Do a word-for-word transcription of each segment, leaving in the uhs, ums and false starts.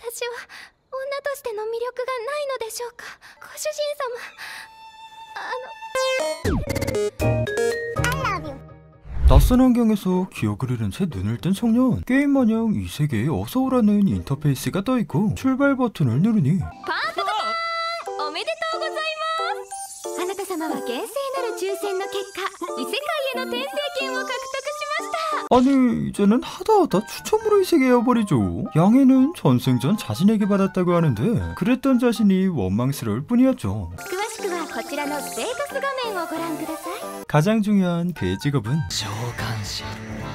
私は女としての魅力がないのでしょうか。ご主人様、あの 낯선 환경에서 기억을 잃은 채 눈을 뜬 청년. 게임마냥 이 세계에 어서오라는 인터페이스가 떠있고 출발 버튼을 누르니 パーフェクトおめでとうございます。あなた様は厳正なる抽選の結果異世界への転生権を獲得しました。 아니 이제는 하다하다 추첨으로 이 세계에 와버리죠. 양해는 전생전 자신에게 받았다고 하는데 그랬던 자신이 원망스러울 뿐이었죠. 詳しくはこちらのステータス画面をご覧ください。 가장 중요한 그의 직업은 召喚師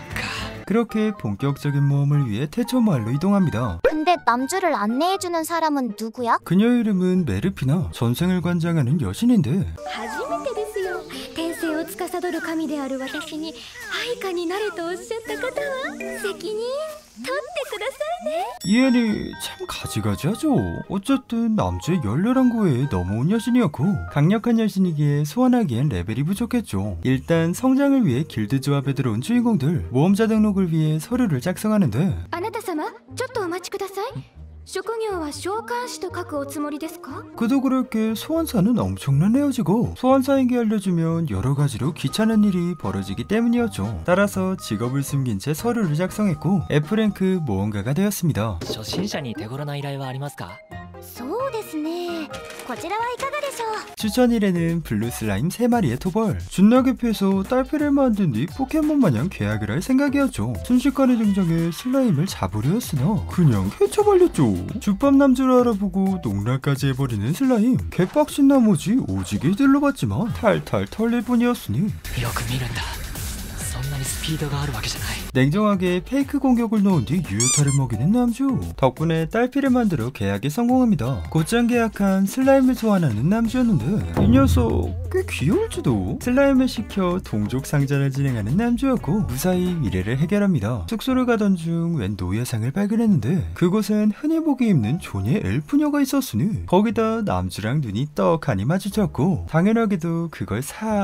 그렇게 본격적인 모험을 위해 태초마을로 이동합니다. 근데 남주를 안내해주는 사람은 누구야? 그녀의 이름은 메르피나, 전생을 관장하는 여신인데 初めてですよ。転生を司る神である私に配下になれとおっしゃった方は責任取ってくださいね。 이 애니 참 가지가지하죠. 어쨌든 남주의 열렬한 구애에 넘어온 여신이었고 강력한 여신이기에 소환하기엔 레벨이 부족했죠. 일단 성장을 위해 길드 조합에 들어온 주인공들 모험자 등록을 위해 서류를 작성하는데 あなた様、ちょっとお待ちください。職業は召喚師と書くおつもりですか？ 그도 그럴 게 소환사는 엄청난 레어지고 소환사에게 알려주면 여러가지로 귀찮은 일이 벌어지기 때문이었죠. 따라서 직업을 숨긴 채 서류를 작성했고 F랭크 모험가가 되었습니다. 初心者に手頃な依頼はありますか？ そうですね。こちらはいかがでしょう？ 추천 일에는 블루 슬라임 세 마리의 토벌. 준나게 패서 딸피를 만든 뒤 포켓몬 마냥 계약을 할 생각이었죠. 순식간에 등장해 슬라임을 잡으려 했으나 그냥 헤쳐발렸죠. 주밥 남주를 알아보고 농락까지 해버리는 슬라임. 개빡신 나머지 오지게 들러봤지만 탈탈 털릴 뿐이었으니 よく見るんだ。そんなにスピードがあるわけじゃない。 냉정하게 페이크 공격을 넣은 뒤 유효타를 먹이는 남주. 덕분에 딸피를 만들어 계약에 성공합니다. 곧장 계약한 슬라임을 소환하는 남주였는데 이 녀석 꽤 귀여울지도. 슬라임을 시켜 동족 상전을 진행하는 남주였고 무사히 미래를 해결합니다. 숙소를 가던 중 웬 노예상을 발견했는데 그곳엔 흔히 보기 힘든 존의 엘프녀가 있었으니 거기다 남주랑 눈이 떡하니 마주쳤고 당연하게도 그걸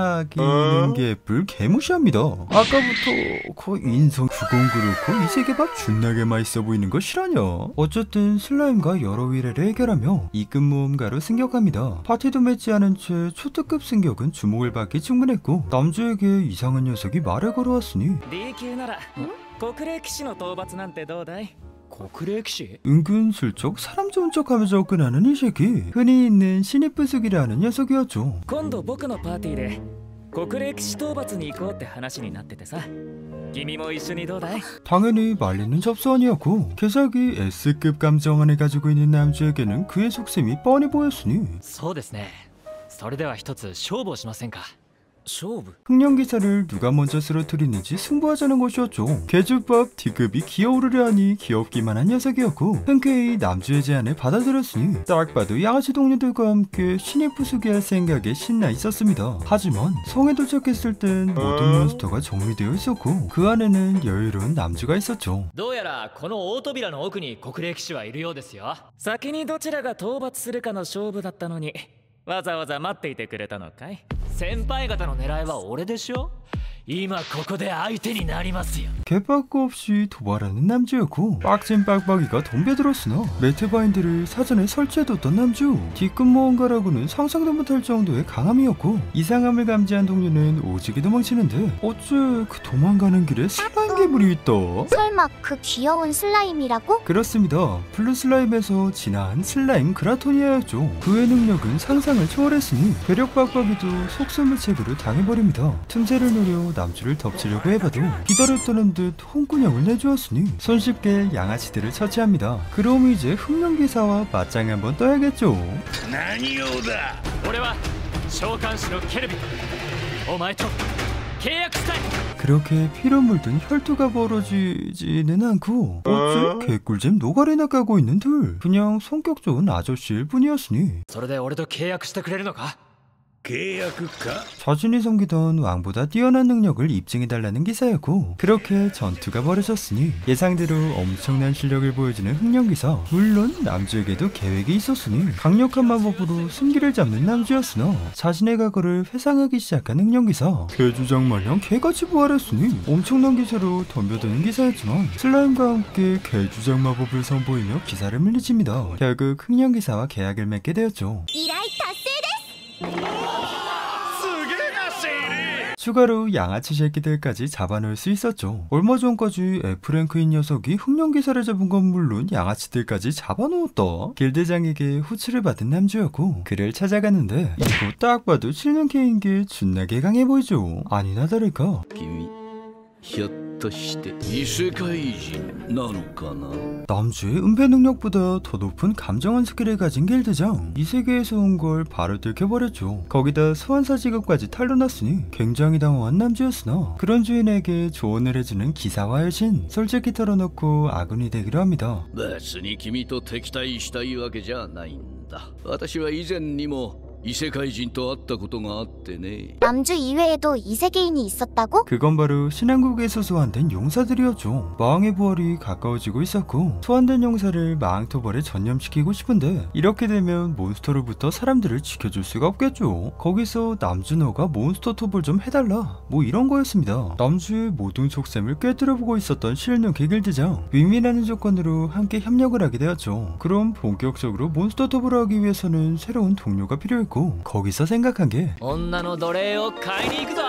사귀는 게 예쁠 개무시합니다. 아까부터 거의 인성 주공 그렇고 이 세계밥 준나게 맛있어 보이는 거 실화냐? 어쨌든 슬라임과 여러 위례를 해결하며 이급 모험가로 승격합니다. 파티도 맺지 않은 채 초특급 승격은 주목을 받기 충분했고 남주에게 이상한 녀석이 말을 걸어왔으니 D級なら国霊騎士の討伐なんてどうだい？ 国霊騎士？ 은근슬쩍 사람 좋은 척하며 접근하는 이 새끼. 흔히 있는 신입부숙이라는 녀석이었죠. 今度僕のパーティーで国霊騎士討伐に行こうって話になっててさ。君も一緒にどうだい？ 당연히 말리는 접선이었고 개사기 S급 감정안을 가지고 있는 남주에게는 그의 속셈이 뻔히 보였으니 そうですね。それでは一つ勝負をしませんか？ 勝負？ 흑령기사를 누가 먼저 쓰러뜨리는지 승부하자는 것이었죠. 개주밥 D급이 기어오르려 하니 귀엽기만 한 녀석이었고 흔쾌히 남주의 제안을 받아들였으니 딱 봐도 양아치 동료들과 함께 신입 부수기 할 생각에 신나 있었습니다. 하지만 성에 도착했을 땐 모든 몬스터가 정리되어 있었고 그 안에는 여유로운 남주가 있었죠. どうやらこの大扉の奥に国霊騎士はいるようですよ。 先にどちらが討伐するかの勝負だったのにわざわざ待っていてくれたのかい？ 先輩方の狙いは俺でしょ。今ここで相手になりますよ。 개빡고 없이 도발하는 남주였고 빡친 빡빡이가 덤벼들었으나 매트바인드를 사전에 설치해뒀던 남주. D급 모험가라고는 상상도 못할 정도의 강함이었고 이상함을 감지한 동료는 오지게 도망치는데 어째 그 도망가는 길에 슬라임 괴물이 있다? 설마 그 귀여운 슬라임이라고? 그렇습니다. 블루 슬라임에서 진화한 슬라임 그라토니아였죠. 그의 능력은 상상을 초월했으니 괴력 빡빡이도 속수무책으로 당해버립니다. 틈새를 노려 남주를 덮치려고 해봐도 기다렸다는 듯 홍군형을 내주었으니 손쉽게 양아치들을 처치합니다. 그럼 이제 흑령기사와 맞짱 한번 떠야겠죠. 何用だ？俺は召喚師のケルビン。お前と契約したい。 그렇게 피로 물든 혈투가 벌어지지는 않고 어째 개꿀잼 노가리나 까고 있는 둘. 그냥 성격 좋은 아저씨일 뿐이었으니 それで俺と契約してくれるのか？ 자신이 섬기던 왕보다 뛰어난 능력을 입증해달라는 기사였고, 그렇게 전투가 벌어졌으니 예상대로 엄청난 실력을 보여주는 흑령기사. 물론 남주에게도 계획이 있었으니 강력한 마법으로 승기를 잡는 남주였으나 자신의 과거를 회상하기 시작한 흑령기사. 개주장 마냥 개같이 부활했으니 엄청난 기세로 덤벼드는 기사였지만 슬라임과 함께 개주장 마법을 선보이며 기사를 물리칩니다. 결국 흑령기사와 계약을 맺게 되었죠. 依頼達成です。 추가로 양아치 새끼들까지 잡아놓을 수 있었죠. 얼마 전까지 F랭크인 녀석이 흑령기사를 잡은 건 물론 양아치들까지 잡아놓았다. 길드장에게 호출을 받은 남주였고 그를 찾아갔는데 이거 딱 봐도 칠 년 K인 게 존나게 강해 보이죠. 아니나 다를까. 남주의 은폐 능력보다 더 높은 감정원 스킬을 가진 길드장. 이 세계에서 온 걸 바로 들켜버렸죠. 거기다 소환사 직업까지 탈로났으니 굉장히 당황한 남주였으나 그런 주인에게 조언을 해주는 기사와의 신. 솔직히 털어놓고 아군이 되기로 합니다. 別に君と敵対したいわけじゃないんだ。私は以前にも異世界人と会ったことがあってね。 남주 이외에도 이세계인이 있었다고? 그건 바로 신한국에서 소환된 용사들이었죠. 마왕의 부활이 가까워지고 있었고 소환된 용사를 마왕 토벌에 전념시키고 싶은데 이렇게 되면 몬스터로부터 사람들을 지켜줄 수가 없겠죠. 거기서 남준호가 몬스터 토벌 좀 해달라 뭐 이런 거였습니다. 남주의 모든 속셈을 꿰뚫어보고 있었던 실력의 길드장. 윈윈하는 조건으로 함께 협력을 하게 되었죠. 그럼 본격적으로 몬스터 토벌을 하기 위해서는 새로운 동료가 필요했고 거기서 생각한 게 女の奴隷を買いに行くぞ。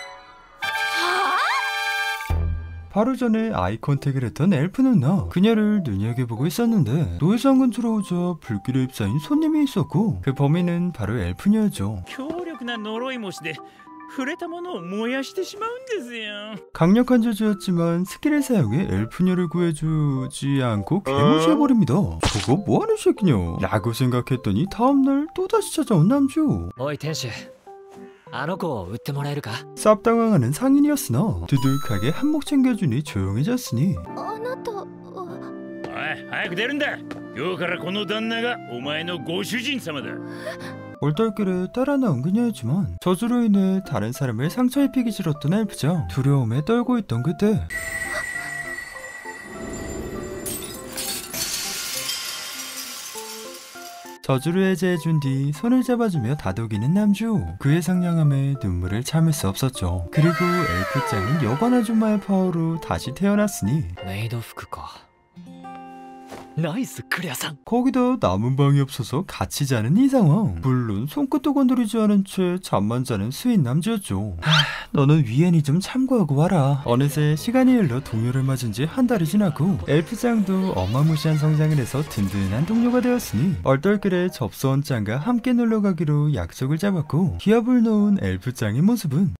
바로 전에 아이 컨택을 했던 엘프 누나. 그녀를 눈여겨보고 있었는데 노예상 근처로 오자 불길에 휩싸인 손님이 있었고 그 범인은 바로 엘프녀였죠. 強力な呪い虫で触れたものを燃やしてしまうんですよ。 강력한 저주였지만 스킬을 사용해 엘프녀를 구해주지 않고 개무시해버립니다. 저거 뭐하는 새끼냐 라고 생각했더니 다음날 또다시 찾아온 남주. おい店主、あの子を売ってもらえるか。 쌉당황하는 상인이었으나 두둑하게 한몫 챙겨주니 조용해졌으니 あなたは。 おい、早く出るんだ。今日からこの旦那がお前のご主人様だ。 얼떨결에 따라 나온 그녀였지만 저주로 인해 다른 사람을 상처 입히기 싫었던 엘프장. 두려움에 떨고 있던 그때 저주를 해제해준 뒤 손을 잡아주며 다독이는 남주. 그의 상냥함에 눈물을 참을 수 없었죠. 그리고 엘프장은 여관 아줌마의 파워로 다시 태어났으니 メイド服か。ナイスクレアさん。 거기다 남은 방이 없어서 같이 자는 이 상황. 물론 손끝도 건드리지 않은 채 잠만 자는 스윗 남주였죠. 하, 너는 위엔이 좀 참고하고 와라. 어느새 시간이 흘러 동료를 맞은 지 한 달이 지나고 엘프장도 어마무시한 성장을 해서 든든한 동료가 되었으니 얼떨결에 접수원 짱과 함께 놀러가기로 약속을 잡았고 기합을 놓은 엘프장의 모습은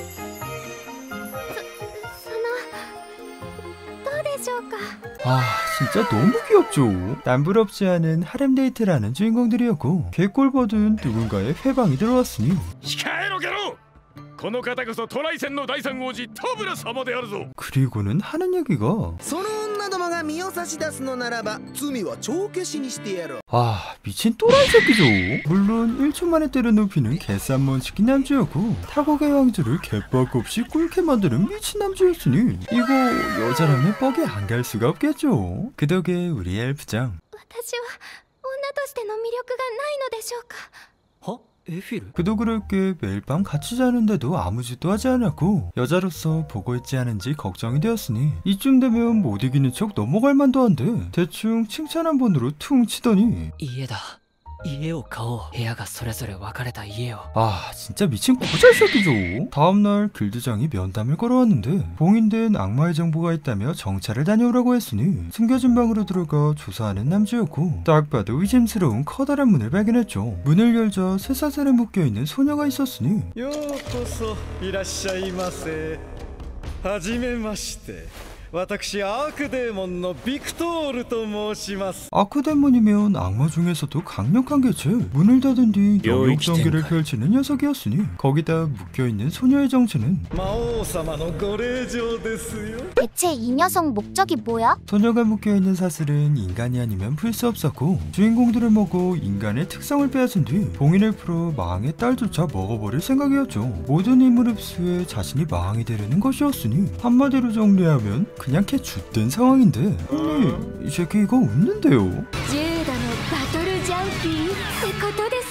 どうでしょうか。 아 진짜 너무 귀엽죠. 남부럽지 않은 하렘 데이트라는 주인공들이었고 개꼴 보던 누군가의 회방이 들어왔으니 控えろゲロ。この方こそトライセンの第三王子トブラ様であるぞ。 그리고는 하는 얘기가 その女どもが身を差し出すのならば罪は帳消しにしてやろう。 아 미친 또라이 새끼죠. 물론 일 초 만에 때려 눕히는 개쌈먼 치킨 남주였고 타국의 왕주를 개빡 없이 꿀게 만드는 미친 남주였으니 이거 여자라면 뻑이 안 갈 수가 없겠죠. 그 덕에 우리 엘프장 私は女としての魅力がないのでしょうか。 はエフィル。 그도 그럴 게 매일 밤 같이 자는데도 아무 짓도 하지 않았고 여자로서 보고 있지 않은지 걱정이 되었으니 이쯤 되면 못 이기는 척 넘어갈 만도 한데 대충 칭찬 한 번으로 퉁 치더니 家だ。家を買おう。部屋がそれぞれ分かれた家を。 아 진짜 미친 고잘새끼죠. 다음날 길드장이 면담을 걸어왔는데 봉인된 악마의 정보가 있다며 정찰을 다녀오라고 했으니 숨겨진 방으로 들어가 조사하는 남주였고 딱 봐도 의심스러운 커다란 문을 발견했죠. 문을 열자 쇠사슬에 묶여있는 소녀가 있었으니 ようこそいらっしゃいませ。はじめまして。 私アークデーモンのビクトールと申します。 아크데몬이면 악마 중에서도 강력한 개체. 문을 닫은 뒤 영역 전개를 펼치는 녀석이었으니 거기다 묶여있는 소녀의 정체는 魔王様のご令嬢ですよ。 대체 이 녀석 목적이 뭐야? 소녀가 묶여있는 사슬은 인간이 아니면 풀 수 없었고 주인공들을 먹고 인간의 특성을 빼앗은 뒤 봉인을 풀어 마왕의 딸조차 먹어버릴 생각이었죠. 모든 힘을 흡수해 자신이 마왕이 되려는 것이었으니 한마디로 정리하면 그냥 걔 쭌된 상황인데 아니 이 새끼 이거 웃는데요. ジュードのバトルジャンキーってことです。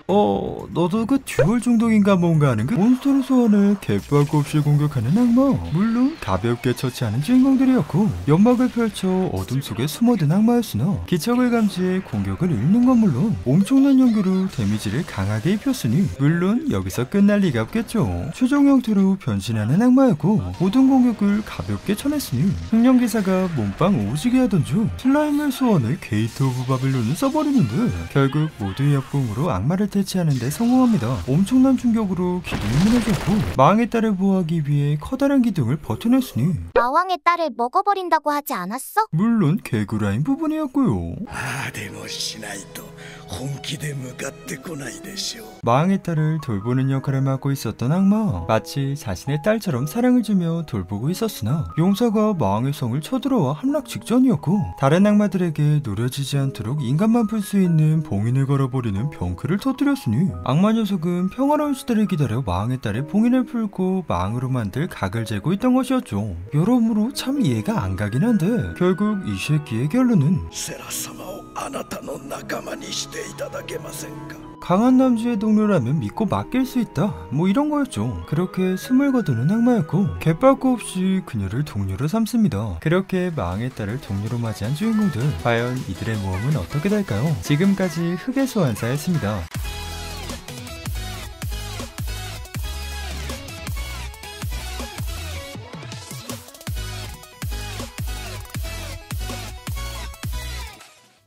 어 너도 그 듀얼 중독인가 뭔가 하는 그 몬스터를 소환해 개빡 없이 공격하는 악마. 물론 가볍게 처치하는 주인공들이었고 연막을 펼쳐 어둠 속에 숨어든 악마였으나 기척을 감지해 공격을 잃는 건 물론 엄청난 연기로 데미지를 강하게 입혔으니 물론 여기서 끝날 리가 없겠죠. 최종 형태로 변신하는 악마였고 모든 공격을 가볍게 쳐냈으니 흑령기사가 몸빵 오지게 하던 중 슬라임을 소환해 게이트 오브 바빌론을 써버리는데 결국 모두의 협공으로 악마를 대체하는 데 성공합니다. 엄청난 충격으로 기둥이 무너졌고 마왕의 딸을 보호하기 위해 커다란 기둥을 버텨냈으니 마왕의 딸을 먹어버린다고 하지 않았어? 물론 개구라인 부분이었고요. ああでもしないと本気で向かってこないでしょう。 마왕의 딸을 돌보는 역할을 맡고 있었던 악마. 마치 자신의 딸처럼 사랑을 주며 돌보고 있었으나 용사가 마왕의 성을 쳐들어와 함락 직전이었고 다른 악마들에게 노려지지 않도록 인간만 풀 수 있는 봉인을 걸어버리는 병크를 터뜨렸으니 악마 녀석은 평화로운 시대를 기다려 마왕의 딸의 봉인을 풀고 마왕으로 만들 각을 재고 있던 것이었죠. 여러모로 참 이해가 안 가긴 한데 결국 이 새끼의 결론은 セラ様をあなたの仲間にしていただけませんか。 강한 남주의 동료라면 믿고 맡길 수 있다 뭐 이런 거였죠. 그렇게 숨을 거두는 악마였고 개빨고 없이 그녀를 동료로 삼습니다. 그렇게 마왕의 딸을 동료로 맞이한 주인공들 과연 이들의 모험은 어떻게 될까요? 지금까지 흑의 소환사였습니다.